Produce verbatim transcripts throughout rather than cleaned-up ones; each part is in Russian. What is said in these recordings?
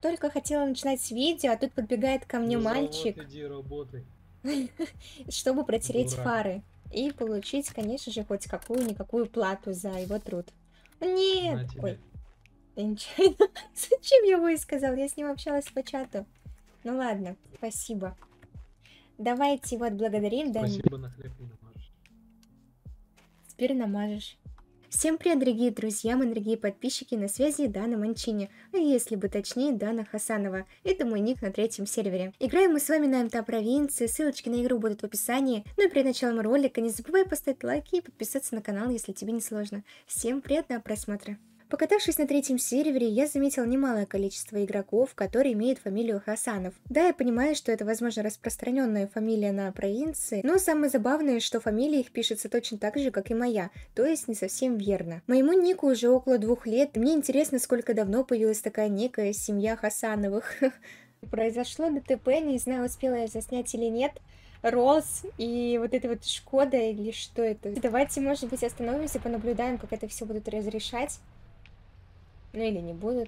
Только хотела начинать видео, а тут подбегает ко мне Ну, мальчик, завод иди, работай. чтобы протереть Дурак. фары и получить, конечно же, хоть какую-никакую плату за его труд. Нет! На тебе. Ой, я нечаянно. Зачем я его сказал? Я с ним общалась по чату. Ну ладно, спасибо. Давайте его отблагодарим. Да, Спасибо, на хлеб не намажешь. теперь намажешь. Всем привет, дорогие друзья, мои дорогие подписчики, на связи Дана Манчини, а если бы точнее, Дана Хасанова. Это мой ник на третьем сервере. Играем мы с вами на МТА провинции, ссылочки на игру будут в описании. Ну и перед началом ролика не забывай поставить лайки и подписаться на канал, если тебе не сложно. Всем приятного просмотра. Покатавшись на третьем сервере, я заметил немалое количество игроков, которые имеют фамилию Хасанов. Да, я понимаю, что это, возможно, распространенная фамилия на провинции, но самое забавное, что фамилия их пишется точно так же, как и моя, то есть не совсем верно. Моему нику уже около двух лет, и мне интересно, сколько давно появилась такая некая семья Хасановых. Произошло ДТП, не знаю, успела я заснять или нет. Рос и вот это вот Шкода или что это. Давайте, может быть, остановимся, понаблюдаем, как это все будут разрешать. Ну или не будут.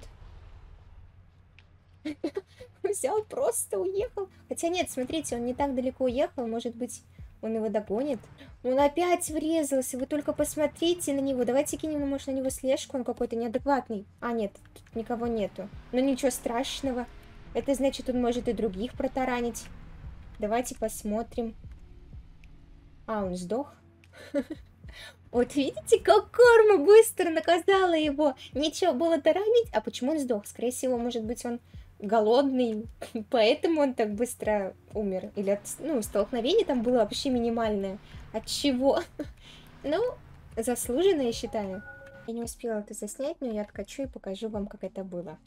Взял, просто уехал. Хотя нет, смотрите, он не так далеко уехал. Может быть, он его догонит. Он опять врезался. Вы только посмотрите на него. Давайте кинем, может, на него слежку. Он какой-то неадекватный. А, нет, тут никого нету. Но ничего страшного. Это значит, он может и других протаранить. Давайте посмотрим. А, он сдох? Вот видите, как карма быстро наказала его. Нечего было таранить. А почему он сдох? Скорее всего, может быть, он голодный, поэтому он так быстро умер. Или от, ну, столкновение там было вообще минимальное. От чего? Ну, заслуженно, я считаю. Я не успела это заснять, но я откачу и покажу вам, как это было.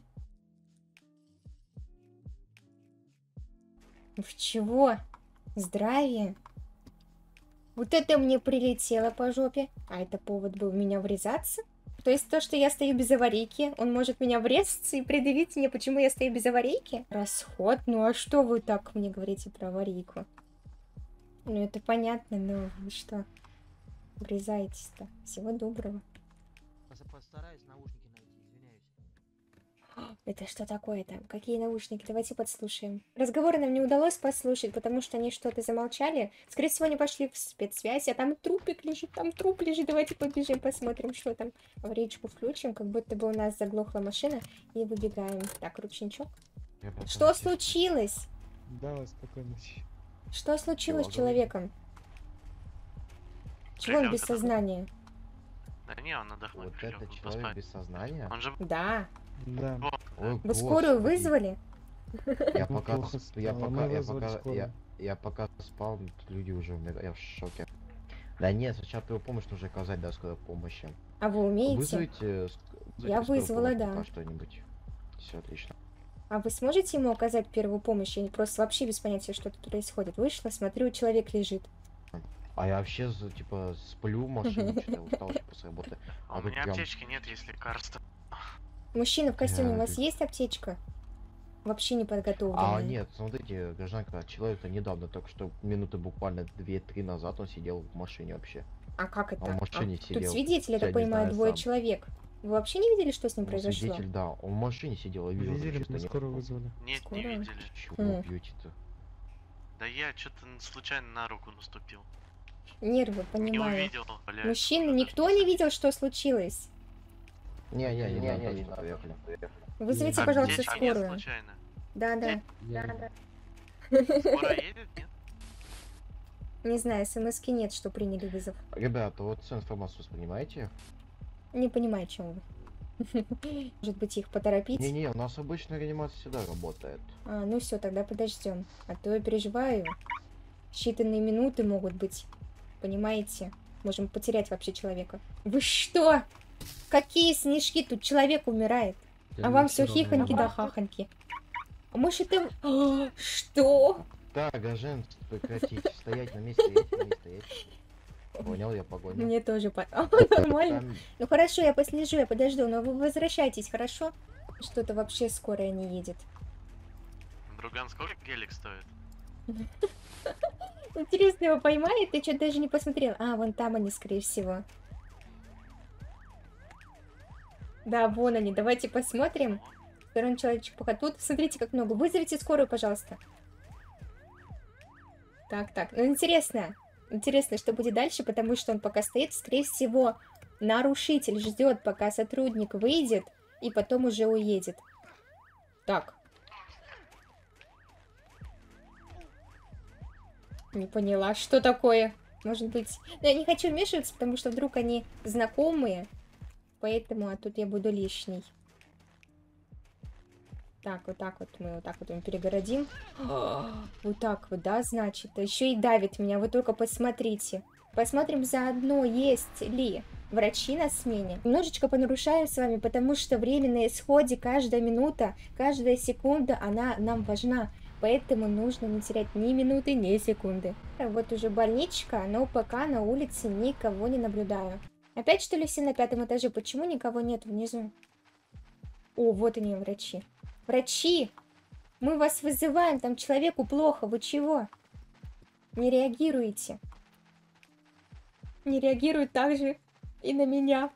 В чего? Здравия? Вот это мне прилетело по жопе. А это повод был в меня врезаться? То есть то, что я стою без аварийки, он может меня врезаться и предъявить мне, почему я стою без аварийки? Расход? Ну а что вы так мне говорите про аварийку? Ну это понятно, но вы что? Врезаетесь-то? Всего доброго. Постараюсь наушники найти, извиняюсь. Это что такое там? Какие наушники? Давайте подслушаем. Разговоры нам не удалось послушать, потому что они что-то замолчали. Скорее всего, они пошли в спецсвязь, а там трупик лежит, там труп лежит. Давайте побежим, посмотрим, что там. Аварийку включим, как будто бы у нас заглохла машина, и выбегаем. Так, ручничок. Что случилось? Да, спокойно. Что случилось с Чего, человеком? Чего он Прилёт без это. сознания? Да не, он отдохнуть Вот прилёг, это он человек поспать. без сознания? Он же... Да. Да. Ой, Вы скорую господи. вызвали? Я Ну, пока, плохо сп- я стало, пока, мы я вызвали пока, скорую. я, я пока спал, тут люди уже умирают, я в шоке. Да нет, сначала первую помощь нужно оказать, да, скорой помощи. А вы умеете? Вызовите, ск- вызовите Я скорую вызвала, помощь да. пока что-нибудь. Все отлично. А вы сможете ему оказать первую помощь? Я просто вообще без понятия, что тут происходит. Вышла, смотрю, человек лежит. А я вообще, за- типа, сплю в машине, что-то устал еще после работы. А у тут меня прям- аптечки нет, есть лекарства. Мужчина в костюме, у Я вас тут- есть аптечка? Вообще не А, подготовленная. нет, смотрите, гражданка, человек-то недавно, только что минуты буквально две-три назад он сидел в машине вообще. А как это? Он в машине А, сидел. Тут свидетели, я Я так не понимаю, знаю двое сам. человек. Вы вообще не видели, что с ним Ну, произошло? свидетель, да, он в машине сидел, я видел. Видели, чисто мы не- скорую вызвали. Нет, Скоро? не видели. Чего Хм. бьете-то? Да я что-то случайно на руку наступил. Нервы, Не понимаю. увидел, блядь. Мужчина, уже никто даже не заметил. видел, что случилось? Не-не, не, не, не, поехали. Вызовите, А пожалуйста, Аптечки нет скорую. случайно? Да, да. Нет. Да, да. Скоро едет, нет? Не знаю, смс-ки нет, что приняли вызов. Ребята, вот всю информацию воспринимаете? Не понимаю, о чем вы. Может быть, их поторопить? Не-не, у нас обычная реанимация всегда работает. А, ну все, тогда подождем. А то я переживаю. Считанные минуты могут быть. Понимаете? Можем потерять вообще человека. Вы что? Какие снежки? Тут человек умирает. А вам все хихоньки да хахоньки. А может это... А, что? Так, граждан, прекратите. Стоять на месте, стоять на месте, стоять. Понял, я погонял. Мне тоже по... А, нормально. Там- Ну хорошо, я послежу, я подожду, но вы возвращайтесь, хорошо? Что-то вообще скорая не едет. Друган, сколько гелик стоит? Интересно, его поймает? Ты что-то даже не посмотрел. А, вон там они, скорее всего. Да, вон они. Давайте посмотрим. Второй человечек пока тут. Смотрите, как много. Вызовите скорую, пожалуйста. Так, так. Ну, интересно. Интересно, что будет дальше, потому что он пока стоит. Скорее всего, нарушитель ждет, пока сотрудник выйдет, и потом уже уедет. Так. Не поняла, что такое. Может быть... Но я не хочу вмешиваться, потому что вдруг они знакомые. Поэтому, а тут я буду лишней. Так, вот так вот мы вот так вот им перегородим. Вот так вот, да, значит. А еще и давит меня, вы только посмотрите. Посмотрим заодно, есть ли врачи на смене. Немножечко понарушаем с вами, потому что время на исходе, каждая минута, каждая секунда, она нам важна. Поэтому нужно не терять ни минуты, ни секунды. Вот уже больничка, но пока на улице никого не наблюдаю. Опять что ли все на пятом этаже? Почему никого нет внизу? О, вот они, врачи. Врачи! Мы вас вызываем, там человеку плохо, вы чего? Не реагируете. Не реагируют так же и на меня.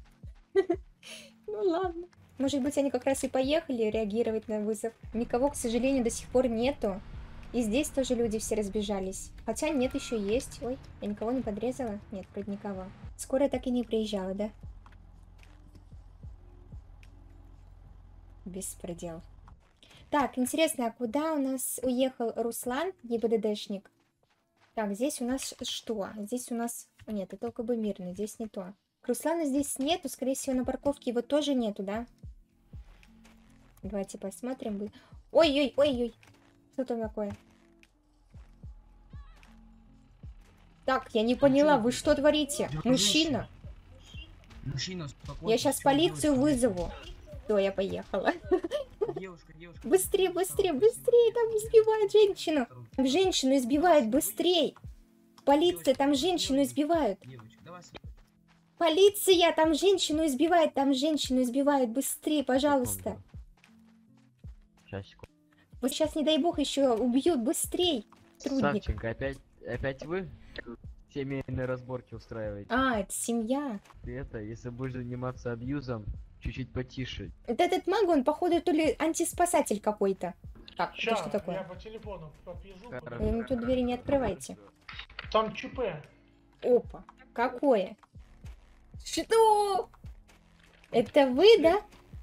Ну ладно. Может быть, они как раз и поехали реагировать на вызов. Никого, к сожалению, до сих пор нету. И здесь тоже люди все разбежались. Хотя нет, еще есть. Ой, я никого не подрезала? Нет, вроде никого. Скорая так и не приезжала, да? Беспредел. Так, интересно, а куда у нас уехал Руслан, ГИБДДшник? Так, здесь у нас что? Здесь у нас... Нет, это только бы мирно, здесь не то. Руслана здесь нету, скорее всего, на парковке его тоже нету, да? Давайте посмотрим. Ой-ой-ой-ой. Что там такое? Так, я не поняла, вы что творите? Мужчина? Мужчина, спокойно. Я сейчас полицию вызову. Все, я поехала. Девушка, девушка. Быстрее, быстрее, быстрее, там избивают женщину. Женщину избивают, быстрее. Полиция, там женщину избивают. Девочка, давай. Полиция, там женщину избивает, там женщину избивают, быстрее, пожалуйста. Сейчас, секунду. Вот сейчас, не дай бог, еще убьют, быстрей. Трудник. Савченко, опять, опять вы семейные разборки устраиваете? А, это семья. Ты это, если будешь заниматься абьюзом, чуть-чуть потише. Вот этот маг, он, походу, то ли антиспасатель какой-то. Так, это Ща, что я такое? по телефону попьезжу. Хорошо. Вы ему тут двери не открывайте. Там ЧП. Опа, какое? Что? Это вы, да?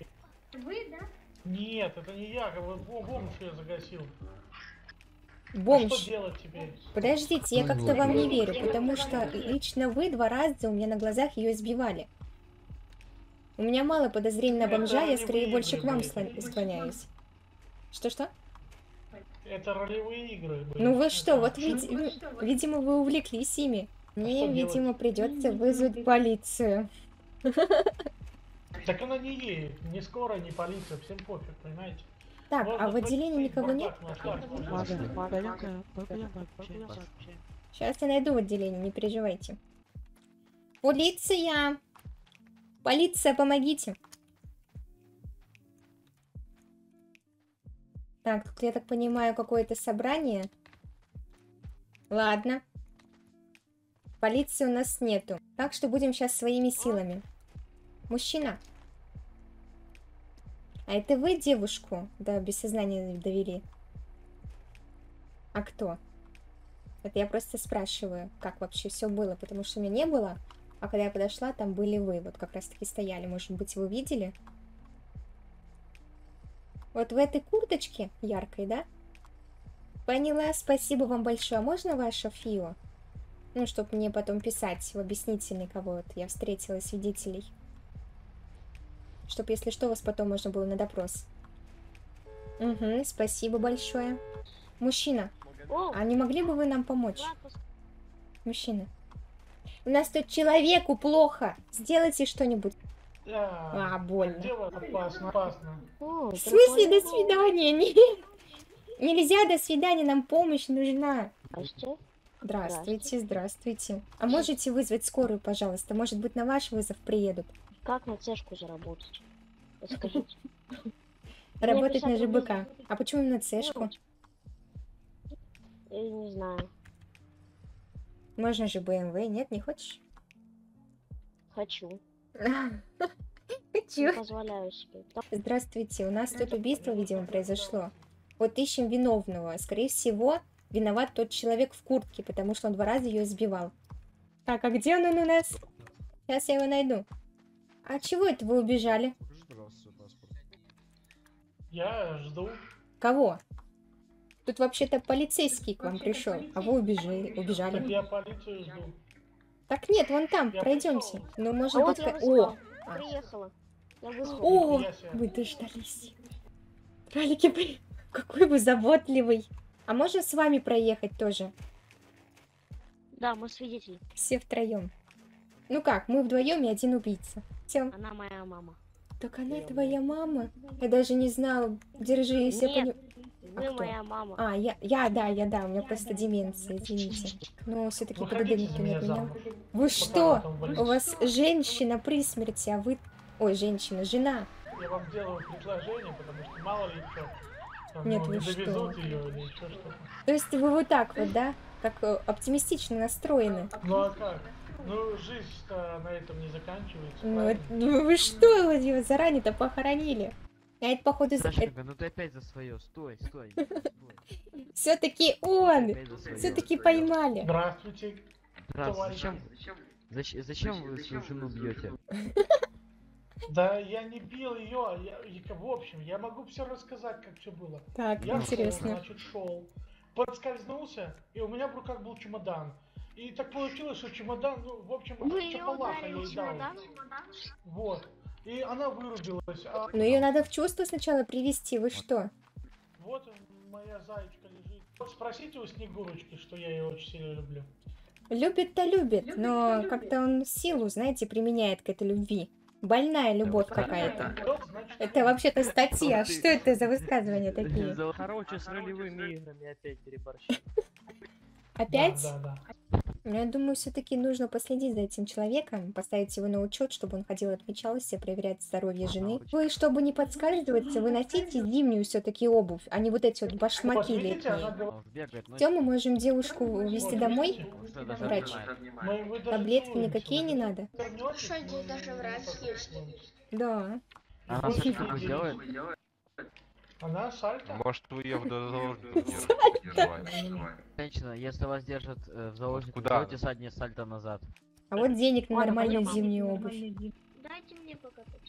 Нет, это не я, как бы бом- бомж я загасил. А Бомж. что делать теперь? Подождите, я как-то вам не верю, потому что лично вы два раза у меня на глазах ее избивали. У меня мало подозрений на бомжа, я скорее больше к вам слон- склоняюсь. Что-что? Это ролевые игры. были. Ну вы что, Это- вот види- вы- видимо, вы увлеклись ими. Мне, что делать? видимо, придется вызвать полицию. Так она не едет. Ни скорая, ни полиция. Всем пофиг, понимаете? Так, Можно а в отделении спросить, никого нет? бардак на асфальте. Сейчас я найду в отделении, не переживайте. Полиция! Полиция, помогите! Так, тут, я так понимаю, какое-то собрание. Ладно. Полиции у нас нету. Так что будем сейчас своими силами. Мужчина. А это вы девушку, да, без сознания довели? А кто? Это я просто спрашиваю, как вообще все было, потому что меня не было, а когда я подошла, там были вы, вот как раз таки стояли, может быть, вы видели? Вот в этой курточке яркой, да? Поняла, спасибо вам большое. А можно ваше ФИО? Ну, чтобы мне потом писать в объяснительный, кого вот я встретила свидетелей. Чтобы, если что, вас потом можно было на допрос. Угу, спасибо большое. Мужчина, а не могли бы вы нам помочь? Мужчина. У нас тут человеку плохо. Сделайте что-нибудь. Да. А, больно. Дело опасно, опасно. В смысле до свидания? Нет. Нельзя до свидания, нам помощь нужна. Здравствуйте. Здравствуйте, здравствуйте. А можете вызвать скорую, пожалуйста? Может быть, на ваш вызов приедут? Как на цешку заработать? Подскажите. Работать на пятьдесят ЖБК. рублей. А почему на цешку? Я не знаю. Можно же бэ эм вэ, нет, не хочешь? Хочу. Не Чё? позволяю себе. Да, Здравствуйте, у нас тут убийство, видимо, произошло. Вот ищем виновного. Скорее всего, виноват тот человек в куртке, потому что он два раза ее избивал. Так, а где он, он у нас? Сейчас я его найду. А чего это вы убежали? Я жду. Кого? Тут вообще-то полицейский к вам пришел, а вы убежали. Так убежали. я полицию жду. Так нет, вон там, Я пройдемте. пришёл. Ну, А может вот быть... я ка- вызвала. О! А. Приехала. Я вызвала. О, Нихуя себе. вы дождались. Кралики, блин, какой вы заботливый. А можно с вами проехать тоже? Да, мы свидетели. Все втроем. Ну как, мы вдвоем и один убийца. Все. Она моя мама. Так она твоя мама? Я даже не знала. Держи, если я Нет. пони- Вы кто? моя мама. А, я, я, да, я, да, у меня просто деменция, извините. Но все-таки ПДД Выходите никто за не меня отменял. замуж. Вы Пока что? вы там болеете. У вас женщина при смерти, а вы... Ой, женщина, жена. Я вам делаю предложение, потому что мало ли что. Там, Нет, ну, вы не что? довезут ее или еще что-то. То есть вы вот так вот, да? Как э, оптимистично настроены. Ну а как? Ну, жизнь-то на этом не заканчивается. Ну, правильно? это- ну вы что, вы его заранее-то похоронили? А это, походу, Сашенька, ну ты опять за свое. Стой, стой. все-таки он! Опять за своё. Все-таки поймали. Здравствуйте. Раз, товарищ. зачем, зачем, зачем вы свою жену бьете? Да я не бил ее, я, я- в общем, я могу все рассказать, как все было. Так, Я шел, интересно. значит, шел, подскользнулся, и у меня в руках был чемодан. И так получилось, что чемодан, ну, в общем, Вы ее чапалаха я ударили ей дал. чемодан? Вот. И она вырубилась. А Но ее надо в чувство сначала привести, вы что? вот моя зайчка лежит. Вот спросите у Снегурочки, что я ее очень сильно люблю. Любит-то любит, но как-то он силу, знаете, применяет к этой любви. Больная любовь какая-то. Вот, значит, Это вообще-то статья. Что это за высказывания такие? За- Короче, с ролевыми играми опять переборщил. Опять? Да, да, да. Ну, я думаю, все-таки нужно последить за этим человеком, поставить его на учет, чтобы он ходил, отмечался, проверять здоровье жены. Вы, чтобы не подскальзываться, вы носите зимнюю все-таки обувь, а не вот эти вот Вот башмаки видите, она летние. говорит, Бегает, ну Все, мы можем девушку увезти вот домой. видите, что даже Врач. обнимает. мы- вы даже Таблетки целуемся. никакие не надо. Вернётесь, Что, здесь мы даже врач потом есть? целуемся. Да. Она Вот что видите, делает? Она сальто? Может, вы ее в заложниках держите? Женщина, если вас держат э, в заложниках, Куда? делайте заднее сальто назад. А вот денег на Ладно, нормальную пойдём. зимнюю обувь. Дайте мне покататься.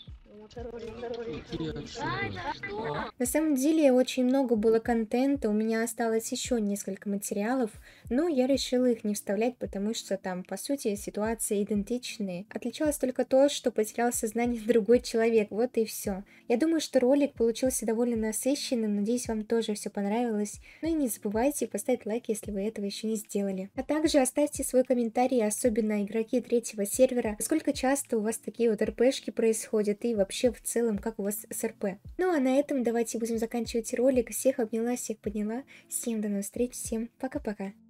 На самом деле очень много было контента, у меня осталось еще несколько материалов, но я решила их не вставлять, потому что там, по сути, ситуации идентичные. Отличалось только то, что потерял сознание другой человек, вот и все. Я думаю, что ролик получился довольно насыщенным, надеюсь, вам тоже все понравилось. Ну и не забывайте поставить лайк, если вы этого еще не сделали. А также оставьте свой комментарий, особенно игроки третьего сервера, сколько часто у вас такие вот РПшки происходят и вообще в целом, как у вас с РП. Ну а на этом давайте будем заканчивать ролик. Всех обняла, всех подняла. Всем до новых встреч, всем пока-пока.